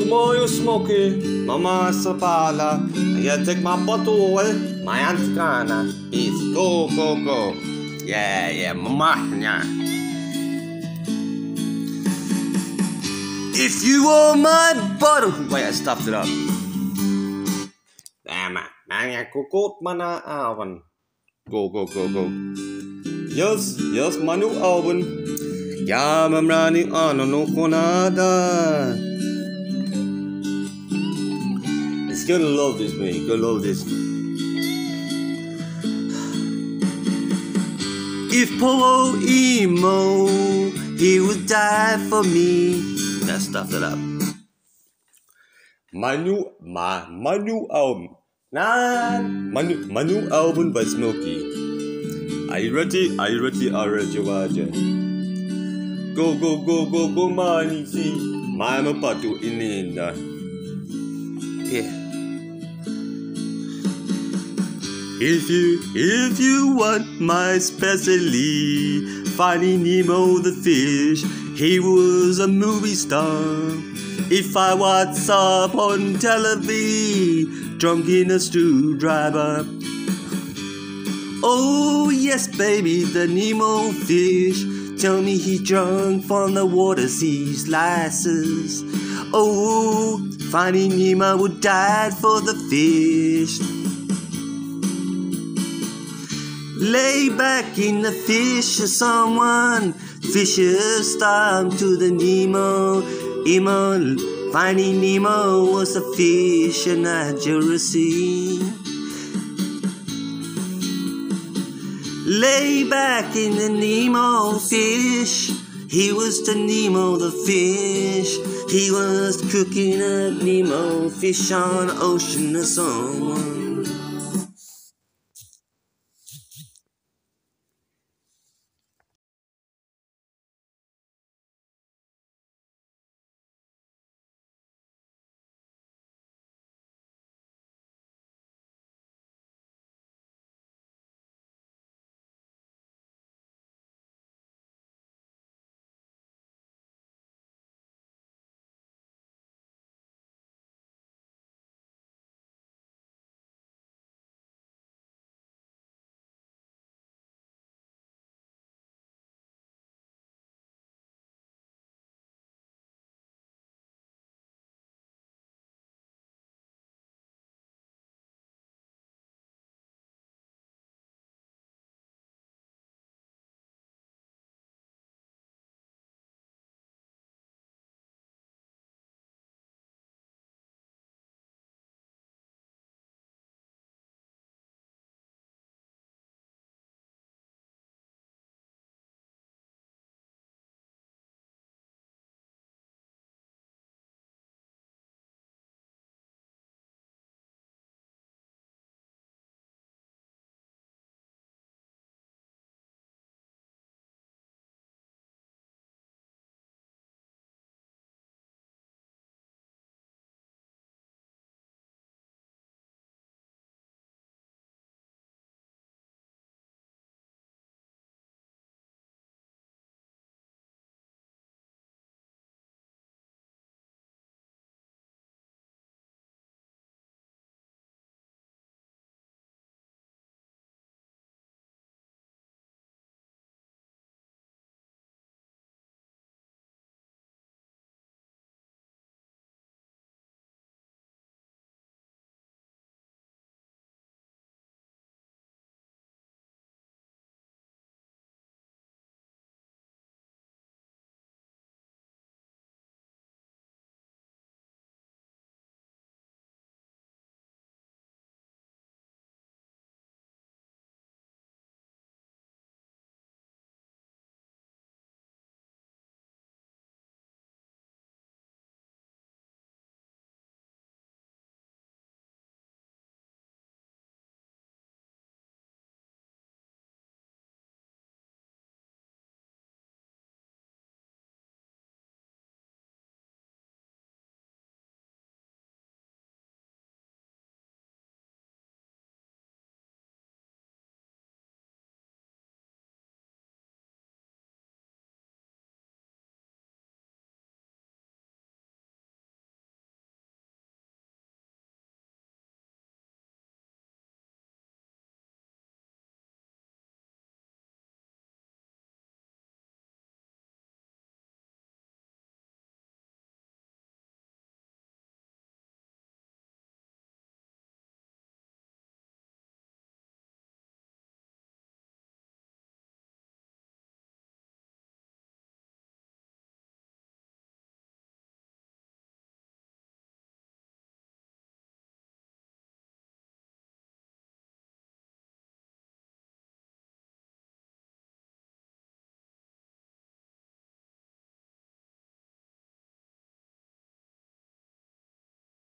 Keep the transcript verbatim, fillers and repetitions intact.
more you smoke it, mama sapala. You take my bottle away, my anticana. It's go, go, go. Yeah, yeah, mama, yeah. If you want my bottle. Wait, I stuffed it up. Damn it. Man, I could go mana album. Go, go, go, go. Yes, yes, my new album. Yeah, I'm running on no conada. It's gonna love this, man. Gonna love this. If Polo Emo, he would die for me. That stuffed it up. My new, my, my new album. Nah, my new, my new album by Smokey. Are you ready? Are you ready? Are you ready? Go, go, go, go, go, money, see. My patu in the yeah. If you, if you want my specialty, Finding Nemo the fish, he was a movie star. If I was up on television, drunk in a screwdriver. Oh yes, baby, the Nemo fish. Tell me he drunk from the water seas slices. Oh, Finding Nemo would die for the fish. Lay back in the fish or someone. Fishes storm to the Nemo. Nemo, Finding Nemo was a fish in accuracy. Lay back in the Nemo fish. He was the Nemo the fish. He was cooking up Nemo fish on the ocean or someone.